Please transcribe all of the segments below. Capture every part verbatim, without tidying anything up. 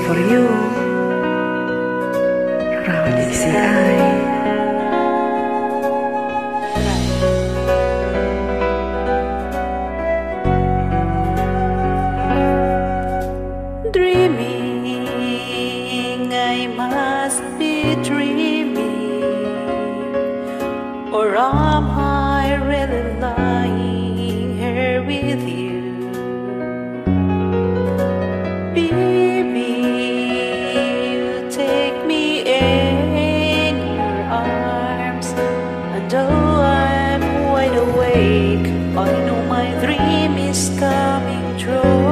for you. Rawat isi ay. Dreaming, I must be dreaming, or am I really lying here with you? Baby, you take me in your arms, and though I'm wide awake, I know my dream is coming true.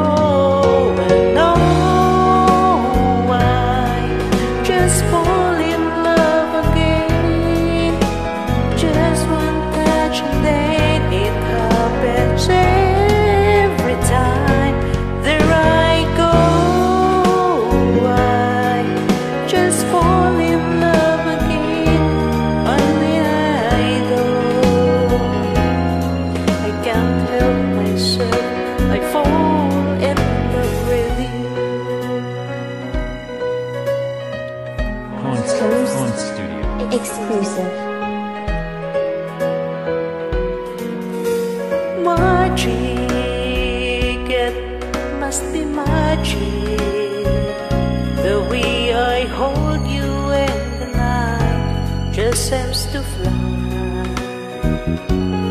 I fall in love with you. Haunt, Haunt Studio. Exclusive. Magic, it must be magic. The way I hold you in the night just seems to fly.